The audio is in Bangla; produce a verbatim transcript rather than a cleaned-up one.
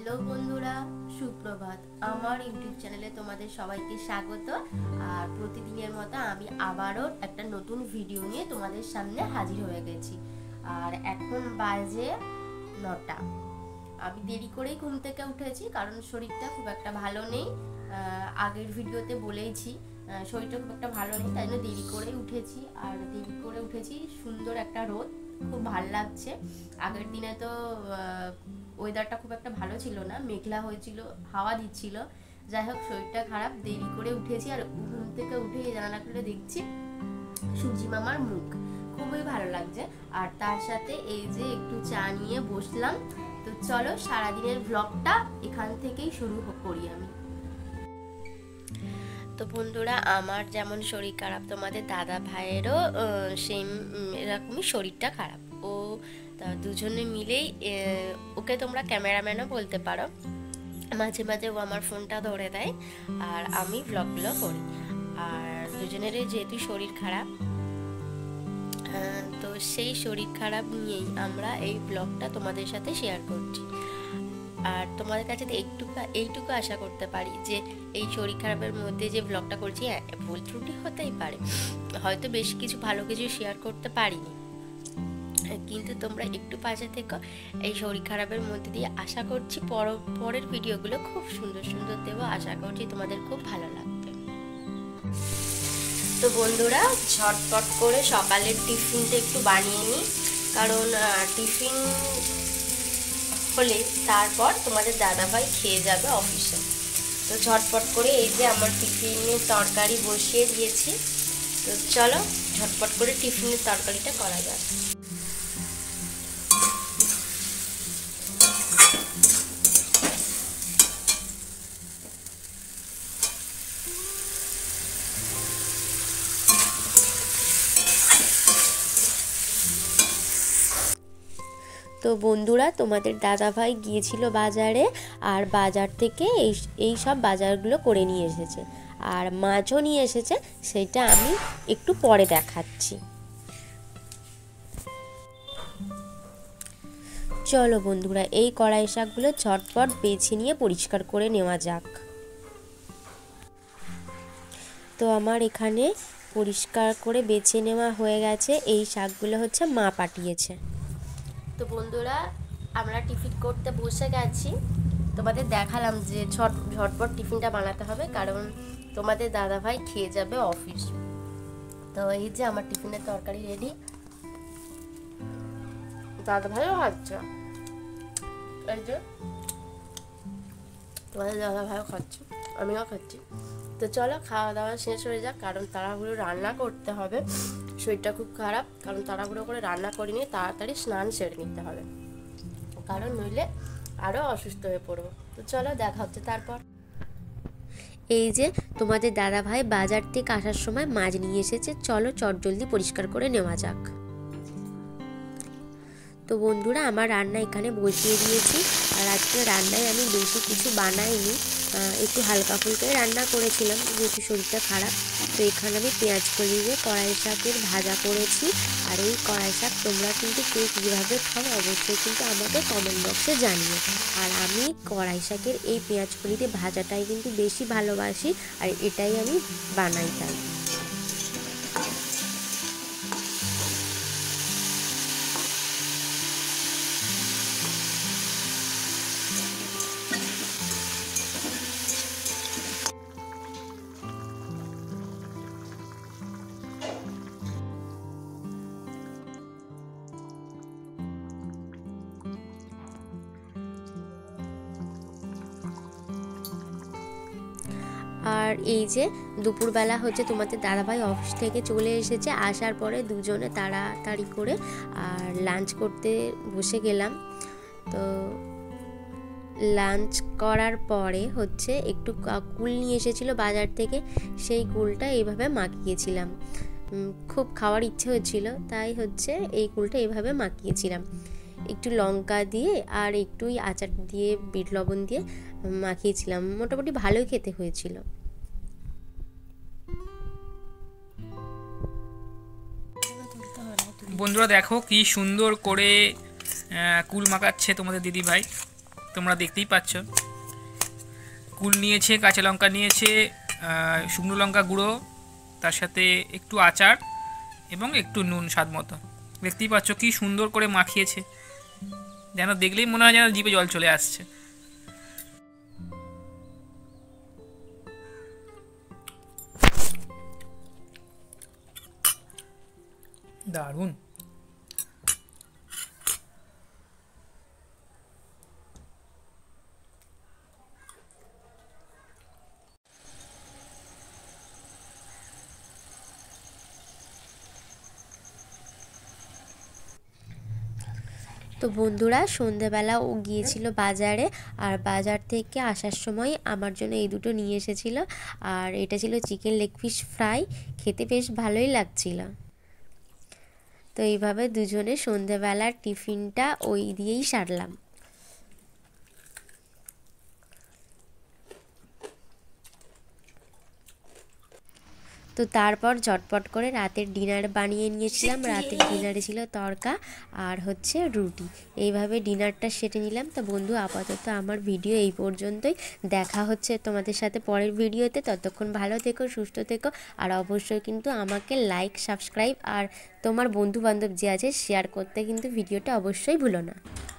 হ্যালো বন্ধুরা, সুপ্রভাত। আমার ইউটিউব চ্যানেলে তোমাদের সবাইকে স্বাগত। আর প্রতিদিনের মতো আমি আবারও একটা নতুন ভিডিও নিয়ে তোমাদের সামনে হাজির হয়ে গেছি। আর এখন বাজে নটা। আমি দেরি করেই ঘুম থেকে উঠেছি, কারণ শরীরটা খুব একটা ভালো নেই। আগের ভিডিওতে বলেইছি শরীরটা খুব একটা ভালো নেই, তাই জন্য দেরি করেই উঠেছি। আর দেরি করে উঠেছি, সুন্দর একটা রোদ, খুব ভালো লাগছে। আগের দিনে তো ওয়েদারটা খুব একটা ভালো ছিল না, মেঘলা হয়েছিল, হাওয়া দিচ্ছিল। যাই হোক, শরীরটা খারাপ, দেরি করে উঠেছি। আর ঘুম থেকে উঠে জানালা খুলে দেখছি সূর্যি মামার মুখ, খুবই ভালো লাগছে। আর তার সাথে এই যে একটু চা নিয়ে বসলাম। তো চলো সারাদিনের ব্লগটা এখান থেকেই শুরু করি আমি। তো বন্ধুরা, আমার যেমন শরীর খারাপ, তোমাদের দাদা ভাইয়েরও সেম এরকমই শরীরটা খারাপ। ও তা দুজনে মিলেই, ওকে তোমরা ক্যামেরাম্যানও বলতে পারো, মাঝে মাঝে ও আমার ফোনটা ধরে দেয় আর আমি ব্লগগুলো করি। আর দুজনেরই যেহেতু শরীর খারাপ, তো সেই শরীর খারাপ নিয়েই আমরা এই ব্লগটা তোমাদের সাথে শেয়ার করছি। আর তোমাদের কাছে একটু এইটুকু আশা করতে পারি যে এই শরীর খারাপের মধ্যে যে ব্লগটা করছি, হ্যাঁ ভুল ত্রুটি হতেই পারে, হয়তো বেশি কিছু ভালো কিছু শেয়ার করতে পারিনি, কিন্তু তোমরা একটু পাশে থেকো। এই শরীর খারাপের মধ্যে দিয়ে আশা করছি পর পরের ভিডিওগুলো খুব সুন্দর সুন্দর দেবো। আশা করছি তোমাদের খুব ভালো লাগবে। তো বন্ধুরা, ঝটপট করে সকালের টিফিনটা একটু বানিয়ে নিই, কারণ টিফিন হলে তারপর তোমাদের দাদাভাই খেয়ে যাবে অফিসে। তো ঝটপট করে এই যে আমার টিফিনের তরকারি বসিয়ে দিয়েছি। তো চলো ঝটপট করে টিফিনের তরকারিটা করা যাক। তো বন্ধুরা, তোমাদের দাদাভাই গিয়েছিল বাজারে, আর বাজার থেকে এই এই সব বাজারগুলো করে নিয়ে এসেছে। আর মাছও নিয়ে এসেছে, সেটা আমি একটু পরে দেখাচ্ছি। চলো বন্ধুরা, এই কড়াই শাকগুলো ঝটপট বেছে নিয়ে পরিষ্কার করে নেওয়া যাক। তো আমার এখানে পরিষ্কার করে বেছে নেওয়া হয়ে গেছে। এই শাকগুলো হচ্ছে মা পাঠিয়েছে। তো বন্ধুরা, আমরা টিফিন করতে বসে গেছি। তোমাদের দেখালাম যে ঝট ঝটপট টিফিনটা বানাতে হবে, কারণ তোমাদের দাদাভাই খেয়ে যাবে অফিস। তো এই যে আমার টিফিনের তরকারি রেডি। দাদাভাইও খাচ্ছে, এই যে তোমাদের দাদাভাইও খাচ্ছে, আমিও খাচ্ছি। তো চলো খাওয়া দাওয়া শেষ হয়ে যাক, কারণ তাড়াহুড়ো রান্না করতে হবে। শরীরটা খুব খারাপ, কারণ তাড়াহুড়ো করে রান্না করে নিয়ে তাড়াতাড়ি স্নান সেরে নিতে হবে, কারণ নইলে আরও অসুস্থ হয়ে পড়বো। তো চলো দেখা হচ্ছে তারপর। এই যে তোমাদের দাদাভাই বাজার থেকে আসার সময় মাছ নিয়ে এসেছে, চলো চটজলদি পরিষ্কার করে নেওয়া যাক। তো বন্ধুরা, আমার রান্না এখানে বসিয়ে দিয়েছি। আর আজকে রান্নায় আমি বেশি কিছু বানাইনি, একটু হালকা ফুলকাই রান্না করেছিলাম, যেহেতু শরীরটা খারাপ। তো এখানে আমি পেঁয়াজ কলি দিয়ে কড়াই শাকের ভাজা করেছি। আর এই কড়াই শাক তোমরা কিন্তু কে কীভাবে খাও অবশ্যই কিন্তু আমাকে কমেন্ট বক্সে জানিও। আর আমি কড়াই শাকের এই পেঁয়াজ কলি দিয়ে ভাজাটাই কিন্তু বেশি ভালোবাসি, আর এটাই আমি বানাই তাই। আর এই যে দুপুরবেলা হচ্ছে তোমাদের দাদাভাই অফিস থেকে চলে এসেছে, আসার পরে দুজনে তাড়াতাড়ি করে আর লাঞ্চ করতে বসে গেলাম। তো লাঞ্চ করার পরে হচ্ছে একটু কুল নিয়ে এসেছিলো বাজার থেকে, সেই কুলটা এইভাবে মাখিয়েছিলাম। খুব খাওয়ার ইচ্ছে হচ্ছিল, তাই হচ্ছে এই কুলটা এইভাবে মাখিয়েছিলাম, একটু লঙ্কা দিয়ে আর একটু আচার দিয়ে বিট লবণ দিয়ে মাখিয়েছিলাম। মোটামুটি ভালোই খেতে হয়েছিল। বন্ধুরা দেখো কি সুন্দর করে কুল মাখাচ্ছে তোমাদের দিদি ভাই। তোমরা দেখতেই পাচ্ছ। কুল নিয়েছে, কাঁচা লঙ্কা নিয়েছে, শুকনো লঙ্কা গুঁড়ো, তার সাথে একটু আচার এবং একটু নুন স্বাদ মতো। দেখতেই পাচ্ছ কি সুন্দর করে মাখিয়েছে, যেন দেখলেই মনে হয় যেন জিভে জল চলে আসছে। দারুণ। তো বন্ধুরা সন্ধেবেলা ও গিয়েছিল বাজারে, আর বাজার থেকে আসার সময় আমার জন্য এই দুটো নিয়ে এসেছিল। আর এটা ছিল চিকেন লেগ পিস ফ্রাই, খেতে বেশ ভালোই লাগছিল। তো এইভাবে দুজনে সন্ধেবেলার টিফিনটা ওই দিয়েই সারলাম। তো তারপর ঝটপট করে রাতের ডিনার বানিয়ে নিয়েছিলাম। রাতের ডিনারে ছিল তড়কা আর হচ্ছে রুটি। এইভাবে ডিনারটা সেরে নিলাম। তো বন্ধু আপাতত আমার ভিডিও এই পর্যন্তই। দেখা হচ্ছে তোমাদের সাথে পরের ভিডিওতে। ততক্ষণ ভালো থেকো, সুস্থ থেকো, আর অবশ্যই কিন্তু আমাকে লাইক, সাবস্ক্রাইব আর তোমার বন্ধু বান্ধব যে আছে শেয়ার করতে কিন্তু ভিডিওটা অবশ্যই ভুলো না।